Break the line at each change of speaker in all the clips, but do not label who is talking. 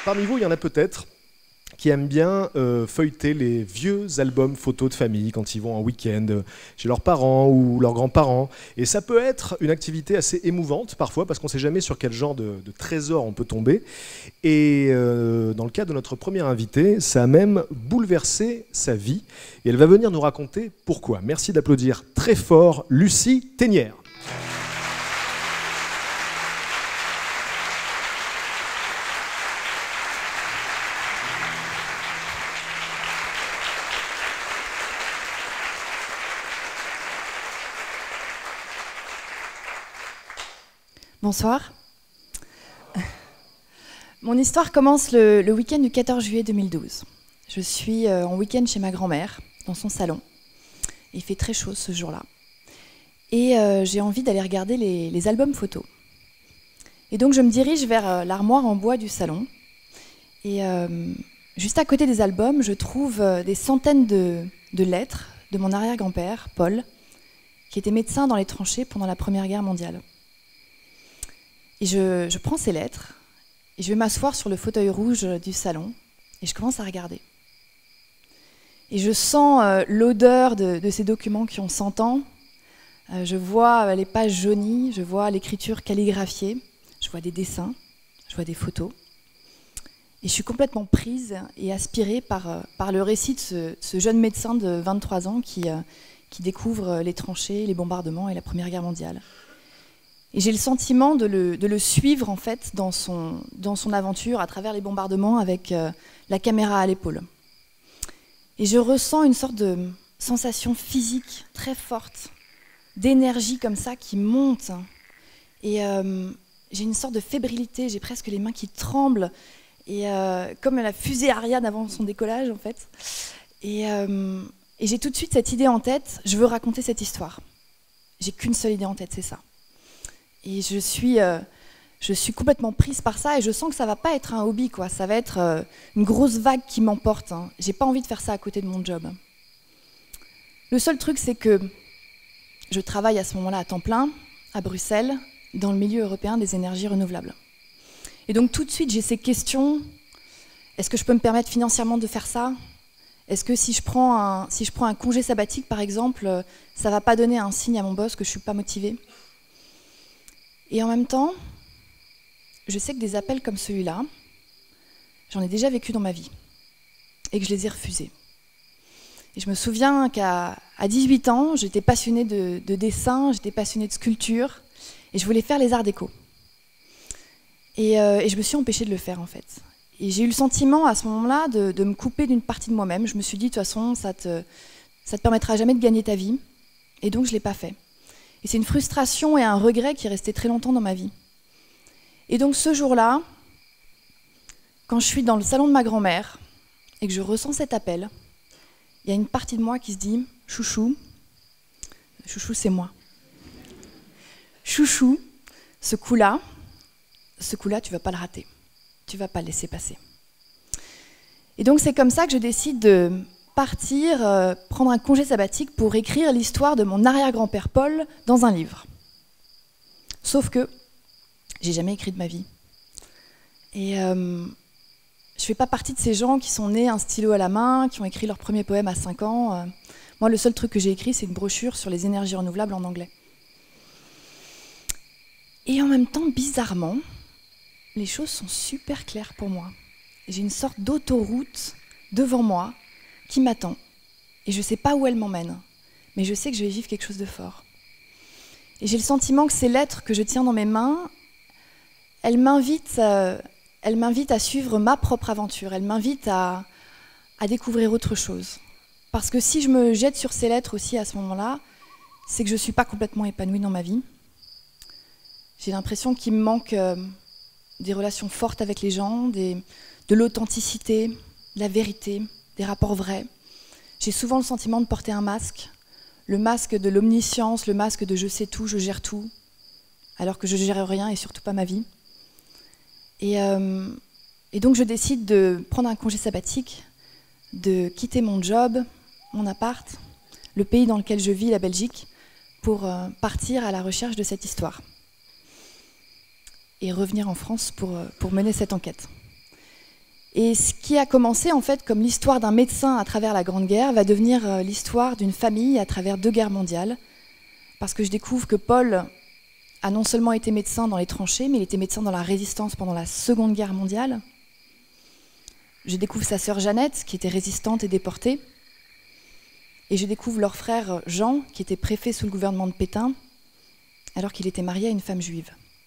Parmi vous, il y en a peut-être qui aiment bien feuilleter les vieux albums photos de famille quand ils vont en week-end chez leurs parents ou leurs grands-parents. Et ça peut être une activité assez émouvante parfois parce qu'on ne sait jamais sur quel genre de trésor on peut tomber. Et dans le cas de notre première invitée, ça a même bouleversé sa vie. Et elle va venir nous raconter pourquoi. Merci d'applaudir très fort Lucie Ténière.
Bonsoir. Mon histoire commence le week-end du 14 juillet 2012. Je suis en week-end chez ma grand-mère, dans son salon. Il fait très chaud ce jour-là. Et j'ai envie d'aller regarder les albums photos. Et donc je me dirige vers l'armoire en bois du salon. Et juste à côté des albums, je trouve des centaines de lettres de mon arrière-grand-père, Paul, qui était médecin dans les tranchées pendant la Première Guerre mondiale. Et je prends ces lettres, et je vais m'asseoir sur le fauteuil rouge du salon, et je commence à regarder. Et je sens l'odeur de ces documents qui ont 100 ans. Je vois les pages jaunies, je vois l'écriture calligraphiée, je vois des dessins, je vois des photos. Et je suis complètement prise et aspirée par le récit de ce jeune médecin de 23 ans qui découvre les tranchées, les bombardements et la Première Guerre mondiale. Et j'ai le sentiment de le suivre en fait dans son aventure à travers les bombardements avec la caméra à l'épaule. Et je ressens une sorte de sensation physique très forte, d'énergie comme ça qui monte. Et j'ai une sorte de fébrilité, j'ai presque les mains qui tremblent, et comme la fusée Ariane avant son décollage en fait. Et j'ai tout de suite cette idée en tête, je veux raconter cette histoire. J'ai qu'une seule idée en tête, c'est ça. Et je suis complètement prise par ça et je sens que ça va pas être un hobby, quoi. Ça va être une grosse vague qui m'emporte. Hein. J'ai pas envie de faire ça à côté de mon job. Le seul truc, c'est que je travaille à ce moment-là à temps plein, à Bruxelles, dans le milieu européen des énergies renouvelables. Et donc tout de suite, j'ai ces questions. Est-ce que je peux me permettre financièrement de faire ça ? Est-ce que si je prends un congé sabbatique, par exemple, ça va pas donner un signe à mon boss que je suis pas motivée ? Et en même temps, je sais que des appels comme celui-là, j'en ai déjà vécu dans ma vie et que je les ai refusés. Et je me souviens qu'à 18 ans, j'étais passionnée de dessin, j'étais passionnée de sculpture et je voulais faire les arts déco. Et je me suis empêchée de le faire en fait. Et j'ai eu le sentiment à ce moment-là de me couper d'une partie de moi-même. Je me suis dit, de toute façon, ça te permettra jamais de gagner ta vie. Et donc, je ne l'ai pas fait. Et c'est une frustration et un regret qui est resté très longtemps dans ma vie. Et donc ce jour-là, quand je suis dans le salon de ma grand-mère et que je ressens cet appel, il y a une partie de moi qui se dit « Chouchou », chouchou c'est moi. Chouchou, ce coup-là, tu vas pas le rater. Tu vas pas le laisser passer. Et donc c'est comme ça que je décide de partir, prendre un congé sabbatique pour écrire l'histoire de mon arrière-grand-père Paul dans un livre. Sauf que j'ai jamais écrit de ma vie. Et je fais pas partie de ces gens qui sont nés un stylo à la main, qui ont écrit leur premier poème à 5 ans. Moi, le seul truc que j'ai écrit, c'est une brochure sur les énergies renouvelables en anglais. Et en même temps, bizarrement, les choses sont super claires pour moi. J'ai une sorte d'autoroute devant moi qui m'attend. Et je ne sais pas où elle m'emmène, mais je sais que je vais vivre quelque chose de fort. Et j'ai le sentiment que ces lettres que je tiens dans mes mains, elles m'invitent à suivre ma propre aventure, elles m'invitent à découvrir autre chose. Parce que si je me jette sur ces lettres aussi à ce moment-là, c'est que je ne suis pas complètement épanouie dans ma vie. J'ai l'impression qu'il me manque des relations fortes avec les gens, de l'authenticité, de la vérité, des rapports vrais. J'ai souvent le sentiment de porter un masque, le masque de l'omniscience, le masque de je sais tout, je gère tout, alors que je ne gère rien et surtout pas ma vie. Et donc je décide de prendre un congé sabbatique, de quitter mon job, mon appart, le pays dans lequel je vis, la Belgique, pour partir à la recherche de cette histoire. Et revenir en France pour mener cette enquête. Et ce qui a commencé en fait comme l'histoire d'un médecin à travers la Grande Guerre va devenir l'histoire d'une famille à travers 2 guerres mondiales. Parce que je découvre que Paul a non seulement été médecin dans les tranchées, mais il était médecin dans la résistance pendant la Seconde Guerre mondiale. Je découvre sa sœur Jeannette, qui était résistante et déportée. Et je découvre leur frère Jean, qui était préfet sous le gouvernement de Pétain, alors qu'il était marié à une femme juive.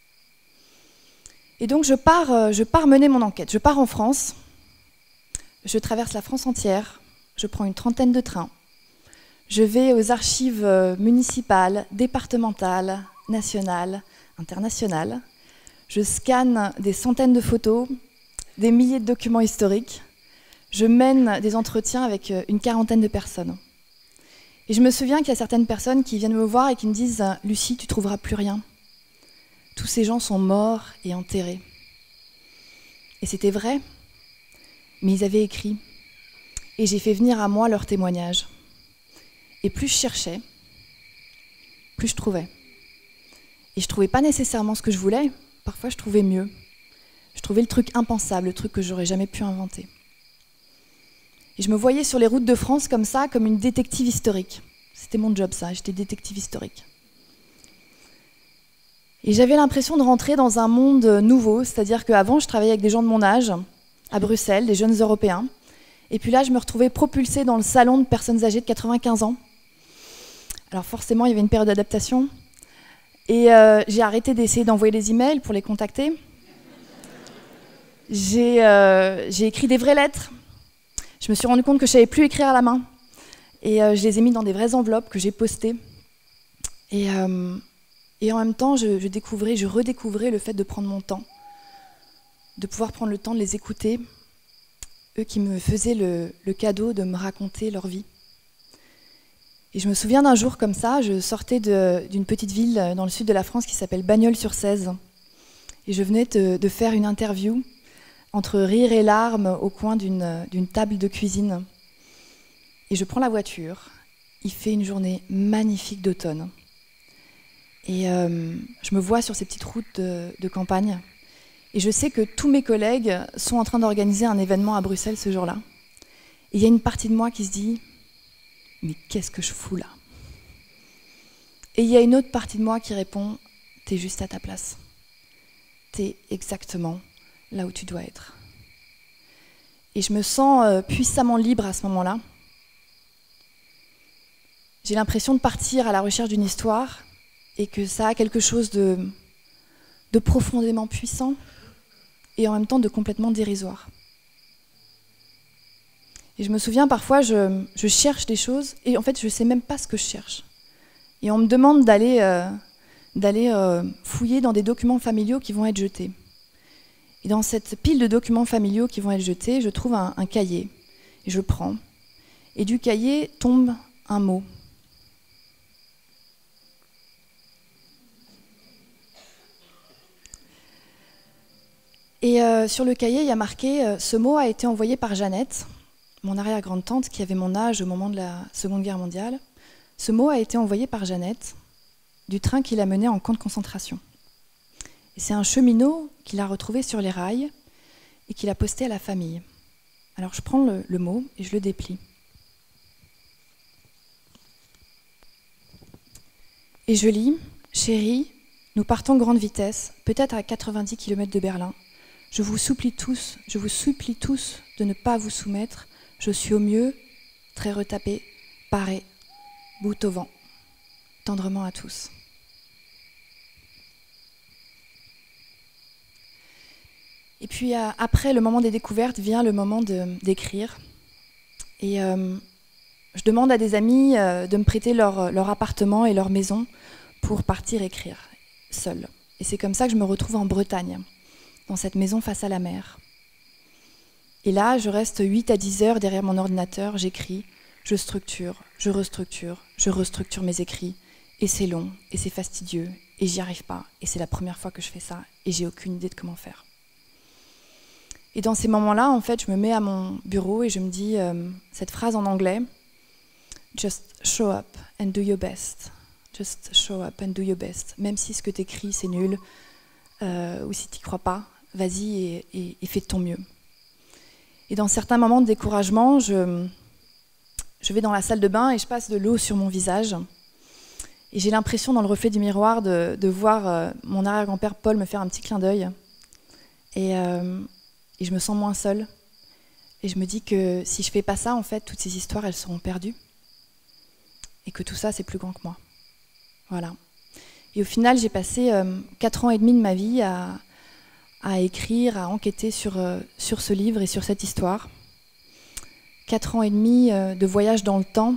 Et donc je pars mener mon enquête. Je pars en France, je traverse la France entière, je prends une 30aine de trains, je vais aux archives municipales, départementales, nationales, internationales, je scanne des centaines de photos, des milliers de documents historiques, je mène des entretiens avec une 40aine de personnes. Et je me souviens qu'il y a certaines personnes qui viennent me voir et qui me disent « Lucie, tu ne trouveras plus rien. Tous ces gens sont morts et enterrés. » Et c'était vrai, mais ils avaient écrit. Et j'ai fait venir à moi leurs témoignages. Et plus je cherchais, plus je trouvais. Et je ne trouvais pas nécessairement ce que je voulais, parfois je trouvais mieux. Je trouvais le truc impensable, le truc que j'aurais jamais pu inventer. Et je me voyais sur les routes de France comme ça, comme une détective historique. C'était mon job ça, j'étais détective historique. Et j'avais l'impression de rentrer dans un monde nouveau, c'est-à-dire qu'avant je travaillais avec des gens de mon âge, à Bruxelles, des jeunes Européens. Et puis là je me retrouvais propulsée dans le salon de personnes âgées de 95 ans. Alors forcément il y avait une période d'adaptation. Et j'ai arrêté d'essayer d'envoyer des emails pour les contacter. J'ai écrit des vraies lettres. Je me suis rendu compte que je ne savais plus écrire à la main. Et je les ai mis dans des vraies enveloppes que j'ai postées. Et en même temps, je redécouvrais le fait de prendre mon temps, de pouvoir prendre le temps de les écouter, eux qui me faisaient le cadeau de me raconter leur vie. Et je me souviens d'un jour comme ça, je sortais d'une petite ville dans le sud de la France qui s'appelle Bagnols-sur-Cèze. Et je venais de faire une interview entre rire et larmes au coin d'une table de cuisine. Et je prends la voiture, il fait une journée magnifique d'automne. Et je me vois sur ces petites routes de campagne. Et je sais que tous mes collègues sont en train d'organiser un événement à Bruxelles ce jour-là. Et il y a une partie de moi qui se dit « Mais qu'est-ce que je fous là ?» Et il y a une autre partie de moi qui répond « T'es juste à ta place. T'es exactement là où tu dois être. » Et je me sens puissamment libre à ce moment-là. J'ai l'impression de partir à la recherche d'une histoire et que ça a quelque chose de profondément puissant et en même temps de complètement dérisoire. Et je me souviens parfois, je cherche des choses et en fait je ne sais même pas ce que je cherche. Et on me demande d'aller fouiller dans des documents familiaux qui vont être jetés. Et dans cette pile de documents familiaux qui vont être jetés, je trouve un cahier. Et je le prends. Et du cahier tombe un mot. Et sur le cahier, il y a marqué « Ce mot a été envoyé par Jeannette, mon arrière-grande-tante qui avait mon âge au moment de la Seconde Guerre mondiale. Ce mot a été envoyé par Jeannette du train qui l'a menée en camp de concentration. Et c'est un cheminot qui l'a retrouvé sur les rails et qui l'a posté à la famille. Alors je prends le mot et je le déplie. Et je lis « Chérie, nous partons grande vitesse, peut-être à 90 km de Berlin. Je vous supplie tous de ne pas vous soumettre. Je suis au mieux, très retapé, paré, bout au vent. Tendrement à tous. » Et puis après le moment des découvertes vient le moment d'écrire. Et je demande à des amis de me prêter leur appartement et leur maison pour partir écrire, seule. Et c'est comme ça que je me retrouve en Bretagne, dans cette maison face à la mer. Et là, je reste 8 à 10 heures derrière mon ordinateur, j'écris, je structure, je restructure mes écrits. Et c'est long, et c'est fastidieux, et j'y arrive pas. Et c'est la première fois que je fais ça, et j'ai aucune idée de comment faire. Et dans ces moments-là, en fait, je me mets à mon bureau et je me dis cette phrase en anglais, « Just show up and do your best. Just show up and do your best. » Même si ce que tu écris, c'est nul, ou si tu n'y crois pas, vas-y et fais de ton mieux. Et dans certains moments de découragement, je vais dans la salle de bain et je passe de l'eau sur mon visage. Et j'ai l'impression, dans le reflet du miroir, de voir mon arrière-grand-père Paul me faire un petit clin d'œil. Et je me sens moins seule. Et je me dis que si je fais pas ça, en fait, toutes ces histoires, elles seront perdues. Et que tout ça, c'est plus grand que moi. Voilà. Et au final, j'ai passé 4 ans et demi de ma vie à écrire, à enquêter sur ce livre et sur cette histoire. 4 ans et demi de voyage dans le temps.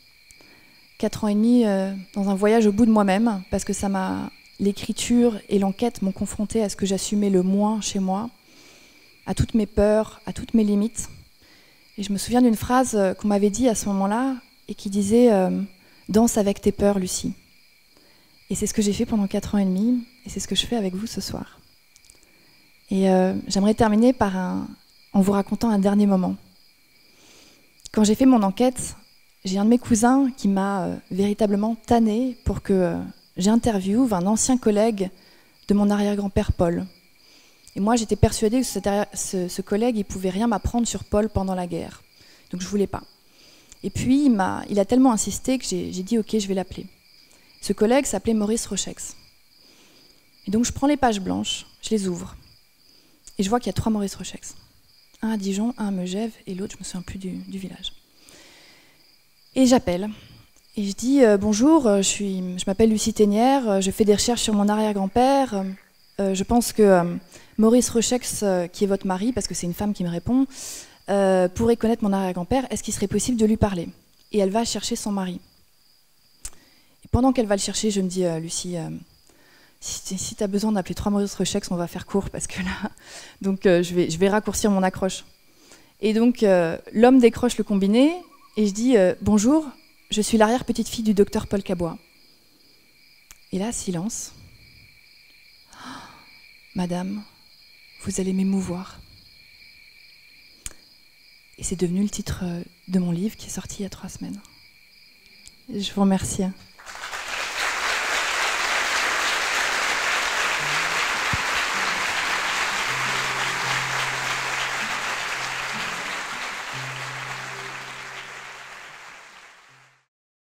4 ans et demi dans un voyage au bout de moi-même, parce que l'écriture et l'enquête m'ont confrontée à ce que j'assumais le moins chez moi, à toutes mes peurs, à toutes mes limites. Et je me souviens d'une phrase qu'on m'avait dit à ce moment-là, et qui disait « Danse avec tes peurs, Lucie ». Et c'est ce que j'ai fait pendant 4 ans et demi, et c'est ce que je fais avec vous ce soir. Et j'aimerais terminer en vous racontant un dernier moment. Quand j'ai fait mon enquête, j'ai un de mes cousins qui m'a véritablement tannée pour que j'interviewe un ancien collègue de mon arrière-grand-père Paul. Et moi, j'étais persuadée que ce collègue, il pouvait rien m'apprendre sur Paul pendant la guerre. Donc je voulais pas. Et puis, il a tellement insisté que j'ai dit « Ok, je vais l'appeler ». Ce collègue s'appelait Maurice Rochex. Et donc je prends les pages blanches, je les ouvre. Et je vois qu'il y a 3 Maurice Rochex. Un à Dijon, un à Megève, et l'autre, je ne me souviens plus du village. Et j'appelle. Et je dis « Bonjour, je m'appelle Lucie Ténière, je fais des recherches sur mon arrière-grand-père. Je pense que Maurice Rochex, qui est votre mari, parce que c'est une femme qui me répond, pourrait connaître mon arrière-grand-père. Est-ce qu'il serait possible de lui parler ?» Et elle va chercher son mari. Et pendant qu'elle va le chercher, je me dis « Lucie, si tu as besoin d'appeler 3 Maurice Rochex, on va faire court, parce que là... » Donc je vais raccourcir mon accroche. Et donc l'homme décroche le combiné, et je dis « Bonjour, je suis l'arrière-petite-fille du docteur Paul Cabois. » Et là, silence. Oh, Madame, vous allez m'émouvoir. Et c'est devenu le titre de mon livre qui est sorti il y a 3 semaines. Je vous remercie.